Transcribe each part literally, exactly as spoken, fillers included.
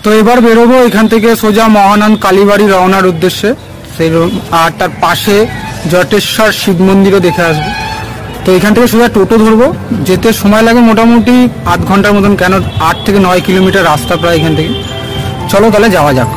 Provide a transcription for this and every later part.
তো এবার বেরোবো এখান থেকে সোজা মহানাদ কালীবাড়ি রওনার উদ্দেশ্যে। সেই আর তার পাশে জটেশ্বর শিব মন্দিরও দেখে আসবো। তো এখান থেকে সোজা টোটো ধরবো, যেতে সময় লাগে মোটামুটি আধ ঘন্টার মতন, কেন আট থেকে নয় কিলোমিটার রাস্তা প্রায় এখান থেকে। চলো তাহলে যাওয়া যাক।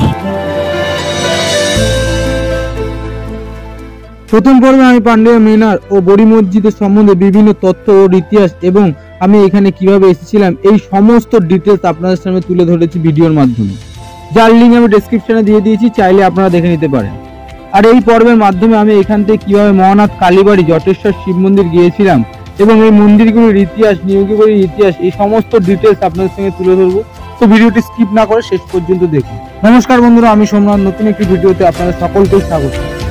প্রথম পর্বে আমি পান্ডেয় মিনার ও বড়ি মসজিদের সম্বন্ধে বিভিন্ন তথ্য ও ইতিহাস এবং আমি এখানে কিভাবে এসেছিলাম এই সমস্ত ডিটেলস আপনাদের সামনে তুলে ধরেছি ভিডিওর মাধ্যমে, যার লিঙ্ক আমি ডেসক্রিপশনে দিয়ে দিয়েছি, চাইলে আপনারা দেখে নিতে পারেন। আর এই পর্বের মাধ্যমে আমি এখান থেকে কিভাবে মহানাদ কালীবাড়ি জটেশ্বর শিব মন্দির গিয়েছিলাম এবং এই মন্দিরগুলির ইতিহাস, নিয়োগীবাড়ির ইতিহাস, এই সমস্ত ডিটেলস আপনাদের সঙ্গে তুলে ধরবো। তো ভিডিওটি স্কিপ না করে শেষ পর্যন্ত দেখুন। নমস্কার বন্ধুরা, আমি সোমনাথ, নতুন একটি ভিডিওতে আপনাদের সকলকেই স্বাগত।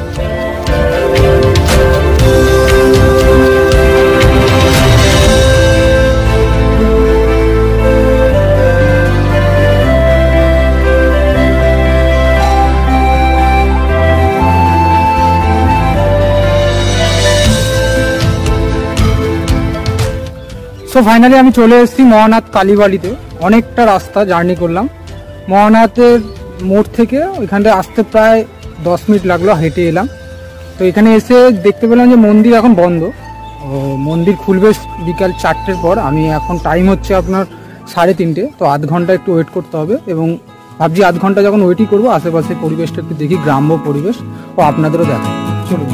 তো ফাইনালি আমি চলে এসেছি মহানাদ কালীবাড়িতে। অনেকটা রাস্তা জার্নি করলাম। মহানাদের মোড় থেকে ওইখানটা আসতে প্রায় দশ মিনিট লাগলো, হেঁটে এলাম। তো এখানে এসে দেখতে পেলাম যে মন্দির এখন বন্ধ। ও মন্দির খুলবে বিকাল চারটের পর। আমি এখন টাইম হচ্ছে আপনার সাড়ে তিনটে। তো আধ ঘন্টা একটু ওয়েট করতে হবে এবং ভাবছি আধ ঘন্টা যখন ওয়েটই করবো আশেপাশে পরিবেশটা একটু দেখি, গ্রাম্য পরিবেশ, ও আপনাদেরও দেখা। চলুন।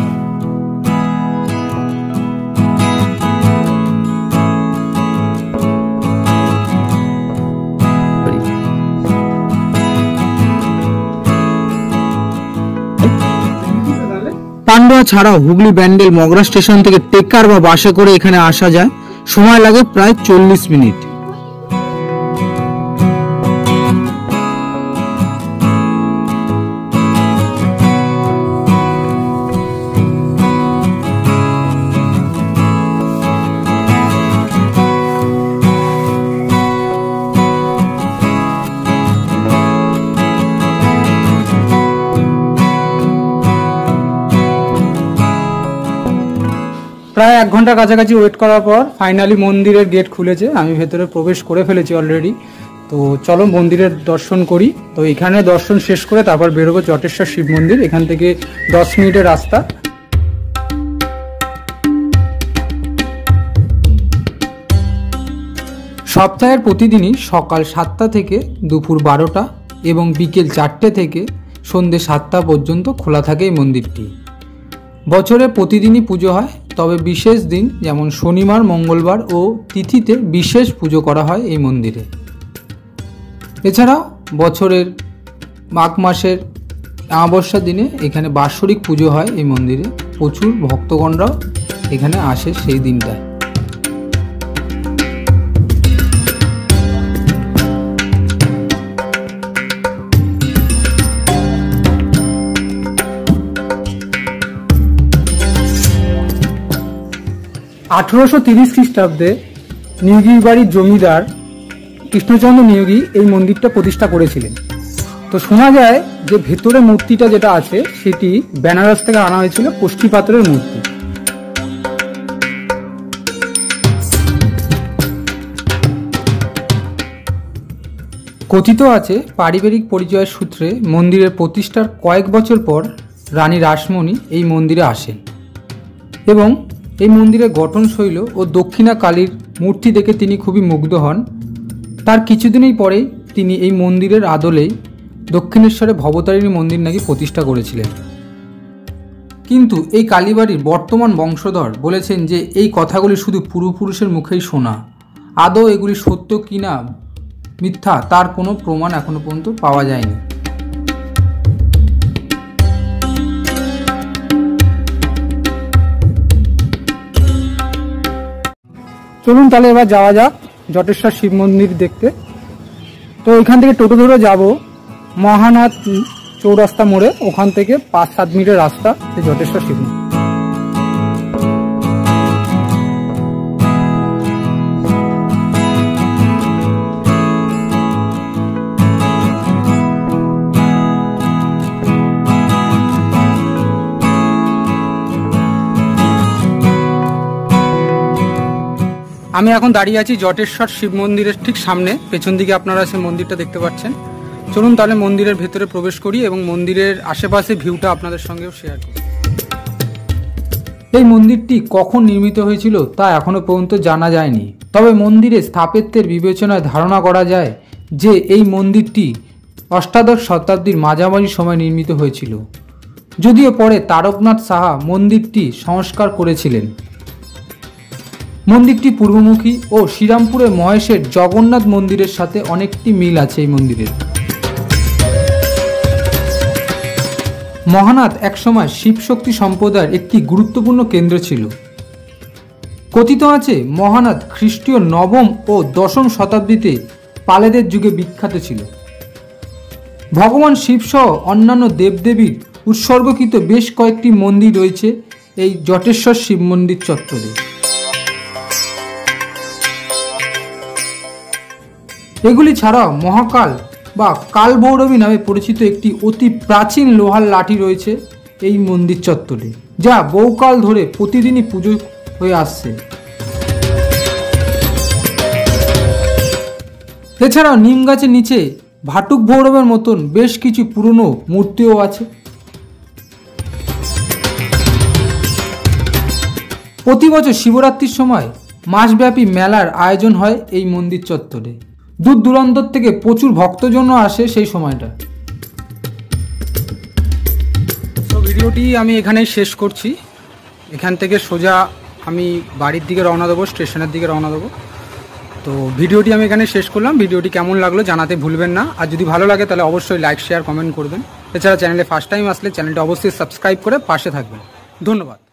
পান্ডুয়া ছাড়াও হুগলি ব্যান্ডেল মগরা স্টেশন থেকে টেকার বা বাসে করে এখানে আসা যায়। সময় লাগে প্রায় চল্লিশ মিনিট। প্রায় এক ঘন্টার কাছাকাছি ওয়েট করার পর ফাইনালি মন্দিরের গেট খুলেছে। আমি ভেতরে প্রবেশ করে ফেলেছি অলরেডি। তো চলো মন্দিরের দর্শন করি। তো এখানে দর্শন শেষ করে তারপর বেরোবো জটেশ্বর শিব মন্দির। এখান থেকে দশ মিনিটের রাস্তা। সপ্তাহের প্রতিদিনই সকাল সাতটা থেকে দুপুর বারোটা এবং বিকেল চারটে থেকে সন্ধ্যে সাতটা পর্যন্ত খোলা থাকে এই মন্দিরটি। বছরে প্রতিদিনই পুজো হয়, তবে বিশেষ দিন যেমন শনিবার, মঙ্গলবার ও তিথিতে বিশেষ পুজো করা হয় এই মন্দিরে। এছাড়াও বছরের মাঘ মাসের অমাবস্যার দিনে এখানে বাৎসরিক পুজো হয় এই মন্দিরে। প্রচুর ভক্তগণরাও এখানে আসে সেই দিনটায়। আঠারোশো তিরিশ খ্রিস্টাব্দে নিয়োগী বাড়ির জমিদার কৃষ্ণচন্দ্র নিয়োগী এই মন্দিরটা প্রতিষ্ঠা করেছিলেন। তো শোনা যায় যে ভেতরে মূর্তিটা যেটা আছে সেটি বেনারস থেকে আনা হয়েছিল, কষ্টি পাথরের মূর্তি। কথিত আছে পারিবারিক পরিচয়ের সূত্রে মন্দিরের প্রতিষ্ঠার কয়েক বছর পর রানী রাসমণি এই মন্দিরে আসেন এবং এই মন্দিরের গঠনশৈল ও দক্ষিণা কালীর মূর্তি দেখে তিনি খুবই মুগ্ধ হন। তার কিছুদিনই পরেই তিনি এই মন্দিরের আদলেই দক্ষিণেশ্বরে ভবতারিণী মন্দির নাকি প্রতিষ্ঠা করেছিলেন। কিন্তু এই কালীবাড়ির বর্তমান বংশধর বলেছেন যে এই কথাগুলি শুধু পূর্বপুরুষের মুখেই শোনা, আদৌ এগুলি সত্য কিনা মিথ্যা তার কোনো প্রমাণ এখনো পর্যন্ত পাওয়া যায়নি। চলুন তাহলে এবার যাওয়া যাক জটেশ্বর শিব মন্দির দেখতে। তো এখান থেকে টোটো ধরে যাব মহানাদ চৌরাস্তা মোড়ে। ওখান থেকে পাঁচ সাত মিনিটের রাস্তা জটেশ্বর শিব মন্দির। আমি এখন দাঁড়িয়ে আছি জটেশ্বর শিব মন্দিরের ঠিক সামনে। পেছন দিকে আপনারা সেই মন্দিরটা দেখতে পাচ্ছেন। চলুন তাহলে মন্দিরের ভেতরে প্রবেশ করি এবং মন্দিরের আশেপাশে ভিউটা আপনাদের সঙ্গেও শেয়ার করি। এই মন্দিরটি কখন নির্মিত হয়েছিল তা এখনো পর্যন্ত জানা যায়নি, তবে মন্দিরের স্থাপত্যের বিবেচনায় ধারণা করা যায় যে এই মন্দিরটি অষ্টাদশ শতাব্দীর মাঝামাঝি সময় নির্মিত হয়েছিল, যদিও পরে তারকনাথ সাহা মন্দিরটি সংস্কার করেছিলেন। মন্দিরটি পূর্বমুখী ও শ্রীরামপুরের মহেশের জগন্নাথ মন্দিরের সাথে অনেকটি মিল আছে এই মন্দিরের। মহানাথ একসময় শিবশক্তি সম্প্রদায়ের একটি গুরুত্বপূর্ণ কেন্দ্র ছিল। কথিত আছে মহানাথ খ্রিস্টীয় নবম ও দশম শতাব্দীতে পালেদের যুগে বিখ্যাত ছিল। ভগবান শিবসহ অন্যান্য দেবদেবীর উৎসর্গকৃত বেশ কয়েকটি মন্দির রয়েছে এই জটেশ্বর শিব মন্দির চত্বরে। এগুলি ছাড়াও মহাকাল বা কালভৈরবী নামে পরিচিত একটি অতি প্রাচীন লোহার লাঠি রয়েছে এই মন্দির চত্বরে, যা বহুকাল ধরে প্রতিদিনই পুজো হয়ে আসছে। এছাড়াও নিম গাছের নিচে ভাটুক ভৈরবের মতন বেশ কিছু পুরনো মূর্তিও আছে। প্রতি বছর শিবরাত্রির সময় মাসব্যাপী মেলার আয়োজন হয় এই মন্দির চত্বরে। দূর দূরান্তর থেকে প্রচুর ভক্তজনও আসে সেই সময়টা। তো ভিডিওটি আমি এখানেই শেষ করছি। এখান থেকে সোজা আমি বাড়ির দিকে রওনা দেবো, স্টেশনের দিকে রওনা দেবো। তো ভিডিওটি আমি এখানে শেষ করলাম। ভিডিওটি কেমন লাগলো জানাতে ভুলবেন না, আর যদি ভালো লাগে তাহলে অবশ্যই লাইক শেয়ার কমেন্ট করবেন। এছাড়া চ্যানেলে ফার্স্ট টাইম আসলে চ্যানেলটা অবশ্যই সাবস্ক্রাইব করে পাশে থাকবেন। ধন্যবাদ।